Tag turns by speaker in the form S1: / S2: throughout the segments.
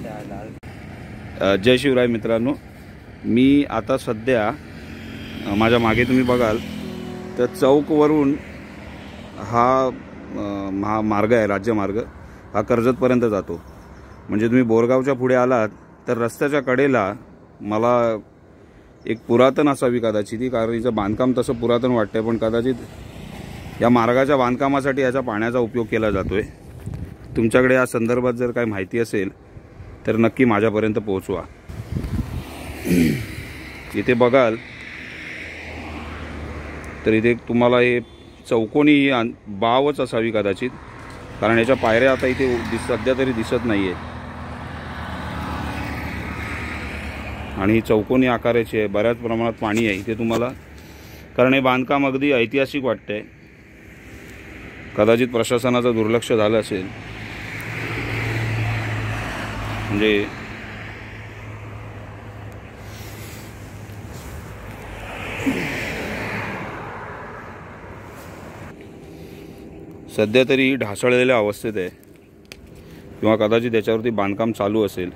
S1: जय शिवराय मित्रांनो, मी आता सध्या माझ्या मागे तुम्ही बघाल तर चौकवरून हा मार्ग आहे, राज्यमार्ग हा कर्जतपर्यंत जातो। म्हणजे तुम्ही बोरगावच्या पुढे आलात तर रस्त्याच्या कडेला मला एक पुरातन असावी कदाचित ती, कारण हिचं बांधकाम तसं पुरातन वाटतंय, पण कदाचित या मार्गाच्या बांधकामासाठी याचा पाण्याचा उपयोग केला जातोय। तुमच्याकडे या संदर्भात जर काही माहिती असेल तर नक्की माझ्यापर्यंत पोहोचवा। इथे बघाल तर इथे तुम्हाला हे चौकोनी बावच असावी कदाचित, कारण याच्या पायऱ्या आता इथे सध्या तरी दिसत नाहीये आणि चौकोनी आकाराची आहे। बऱ्याच प्रमाणात पाणी आहे इथे तुम्हाला, कारण हे बांधकाम अगदी ऐतिहासिक वाटतंय। कदाचित प्रशासनाचं दुर्लक्ष झालं असेल, म्हणजे सध्या तरी ढासळलेल्या अवस्थेत आहे किंवा कदाचित त्याच्यावरती बांधकाम चालू असेल।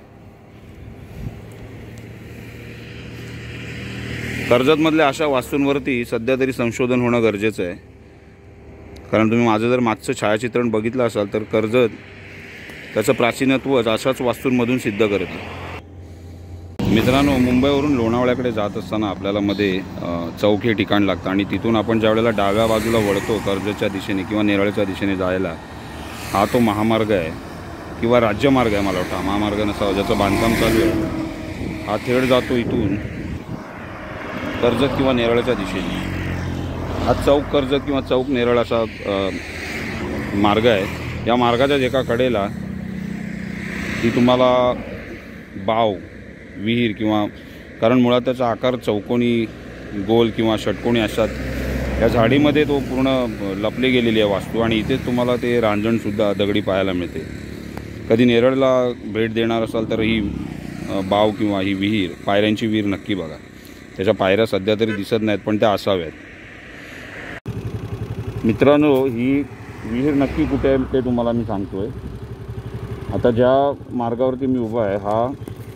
S1: कर्जतमधल्या अशा वास्तूंवरती सध्या तरी संशोधन होणं गरजेचं आहे, कारण तुम्ही माझं जर मागचं छायाचित्रण बघितलं असाल तर कर्जत त्याचं प्राचीनत्व अशाच वास्तूंमधून सिद्ध करतं। मित्रांनो, मुंबईवरून लोणावळ्याकडे जात असताना आपल्याला मध्ये चौक हे ठिकाण लागतं आणि तिथून आपण ज्या वेळेला डाव्या बाजूला वळतो कर्जतच्या दिशेने किंवा नेरळच्या दिशेने जायला, हा तो महामार्ग आहे किंवा राज्यमार्ग आहे, मला वाटतं महामार्ग नसावा, ज्याचं बांधकाम चालू आहे। हा थेट जातो इथून कर्जत किंवा नेरळच्या दिशेने। हा चौक कर्जत किंवा चौक नेरळ असा मार्ग आहे। या मार्गाच्या एका कडेला ती तुम्हाला बाव विहीर किंवा, कारण मुळात त्याचा आकार चौकोनी गोल किंवा षटकोनी असतात। या झाडीमध्ये तो पूर्ण लपले गेलेली आहे वास्तू, आणि इथेच तुम्हाला ते रांजणसुद्धा दगडी पाहायला मिळते। कधी नेरळला भेट देणार असाल तर ही बाव किंवा ही विहीर, पायऱ्यांची विहीर नक्की बघा। त्याच्या पायऱ्या सध्या तरी दिसत नाहीत, पण त्या असाव्यात। मित्रांनो, ही विहीर नक्की कुठे आहे ते तुम्हाला मी सांगतोय। आता ज्या मार्गावरती मी उभा आहे हा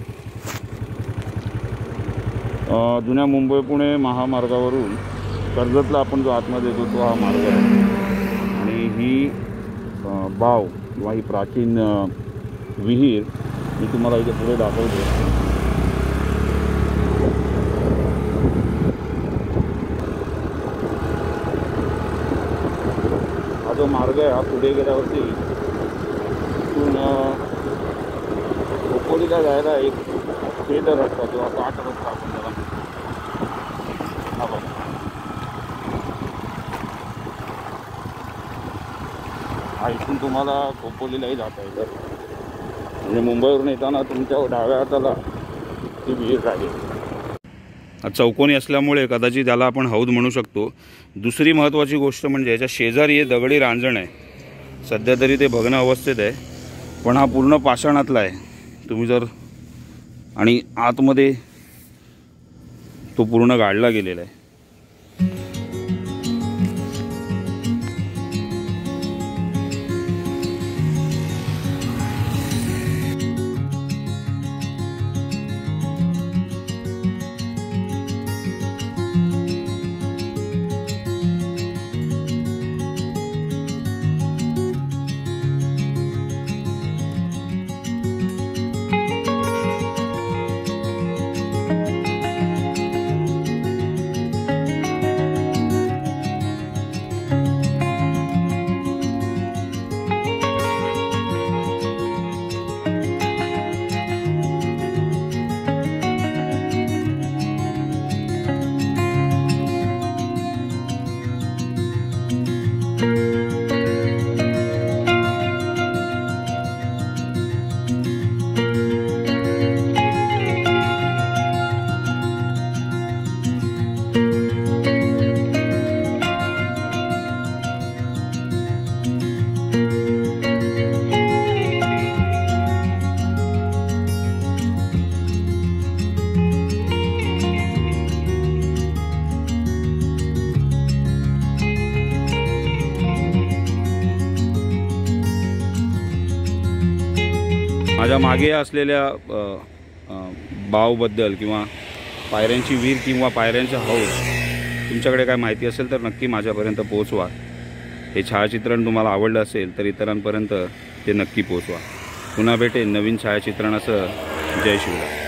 S1: जुन्या मुंबई पुणे महामार्गावरून कर्जतला आपण जो आतमध्ये येतो तो हा मार्ग आहे, आणि ही बाव किंवा ही प्राचीन विहीर मी तुम्हाला इथे पुढे दाखवतो। हा जो मार्ग आहे हा पुढे गेल्यावरती इथून खोपोलीला जायला एक पेद रस्ता किंवा काठ रस्ता आपण त्याला म्हणतो। हा इथून तुम्हाला खोपोलीलाही जाता येतं, म्हणजे मुंबईवरून येताना तुमच्या डाव्या हाताला ती विहीर राहील। चौकोनी असल्यामुळे कदाचित त्याला आपण हौद म्हणू शकतो। दुसरी महत्त्वाची गोष्ट म्हणजे याच्या शेजारी हे दगडी रांजण आहे, सध्या तरी ते भग्न अवस्थेत आहे, पण हा पूर्ण पाषाणातला आहे। तुम्ही जर, आणि आतमध्ये तो पूर्ण गाडला गेलेला आहे। माझ्या मागे असलेल्या बावबद्दल किंवा पायऱ्यांची विहीर किंवा पायऱ्यांचा हौद तुमच्याकडे काय माहिती असेल तर नक्की माझ्यापर्यंत पोहोचवा। हे छायाचित्रण तुम्हाला आवडलं असेल तर इतरांपर्यंत ते नक्की पोहोचवा। पुन्हा भेटेन नवीन छायाचित्रणासह। जय शिवराय।